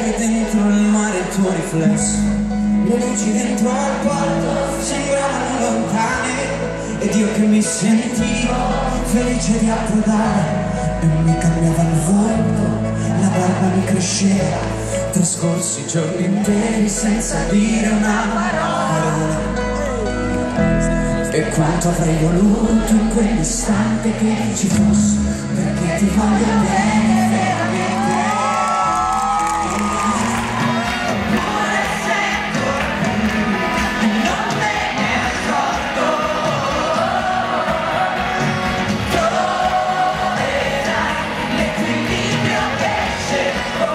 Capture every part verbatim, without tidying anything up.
Vedi dentro il mare il tuo riflesso, le luci dentro al porto sembravano lontane, ed io che mi sentivo felice di approdare, e mi cambiava il volto, la barba mi cresceva, trascorsi giorni interi senza dire una parola. E quanto avrei voluto in quell'istante che ci fosse, perché ti voglio bene veramente. Amore sento e non me ne accorgo, troverai l'equilibrio che cerco,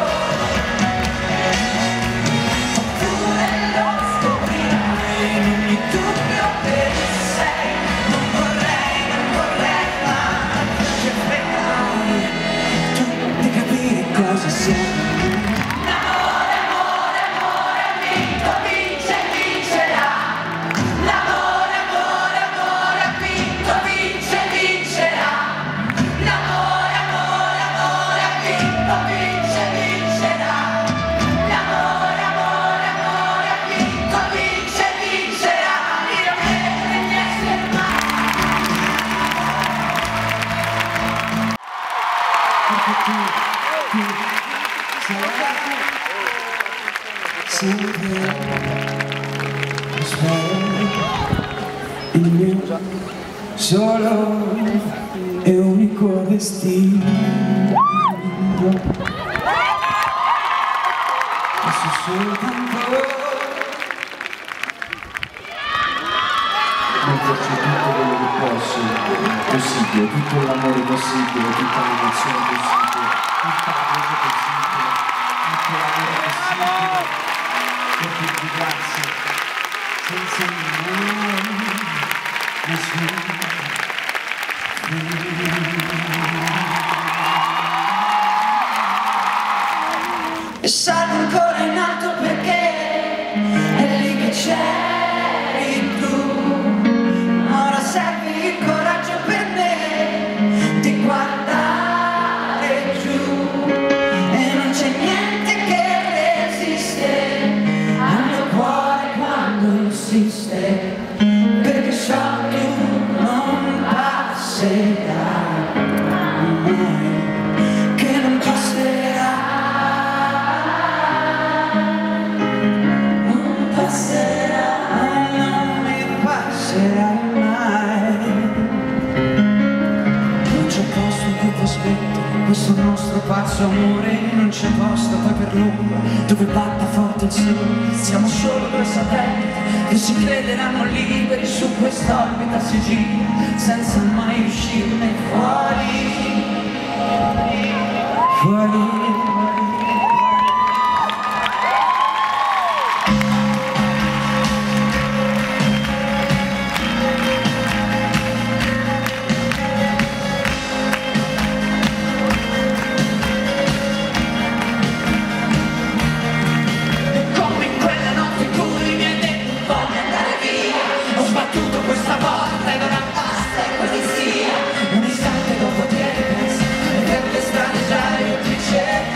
oppure lo scoprirai in ogni dubbio per sei. Non vorrei, non vorrei mai che freghi tu di capire cosa sei. L'amore, amore, amore, vinto, vince, vincerà. L'amore, amore, amore, vinto, vince, vincerà. L'amore, amore, amore, vinto, vince, vincerà. L'amore, amore, amore, vinto, vince, vincerà. Io credo di essere mai. Perché tu, tu sarai sempre, spero, il mio solo e unico destino. E se soltanto metterci tutto quello che posso, possibile, tutto l'amore possibile, tutta l'emozione possibile, tutta la voce possibile, tutto l'amore possibile, per dirti grazie, senza nessuno, E salgo ancora in alto perché è lì che c'eri tu. Ora serve il coraggio per me di guardare giù, e non c'è niente che resiste al mio cuore quando insiste, perché so che tu non passerai mai, che non passerai. Passerai, non mi passerai mai. Non c'è posto in cui ti aspetto, questo nostro pazzo amore. Non c'è posto poi per lungo dove batta forte il sole. Siamo solo due satelliti che si crederanno liberi su quest'orbita si gira, senza mai uscirne fuori. Fuori. Questa volta e ora basta e così sia. Un istante dopo ti ripenso e per le strade già io ti cerco.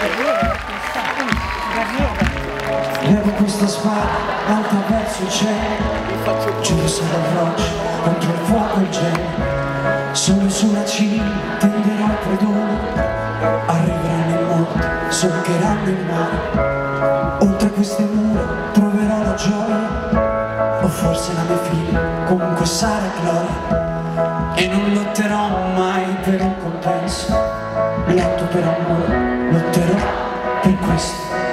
Levo questa spada alta verso il cielo, giuro sarà roccia contro il fuoco e il gelo. Solo su una cima tenderò il predone, arriveranno i morti, solcheranno il mare. Oltre queste mura troverò la gioia, o forse la mia figlia, comunque sarà gloria. E non lotterò mai per un compenso, lotto per amore, lotterò per questo.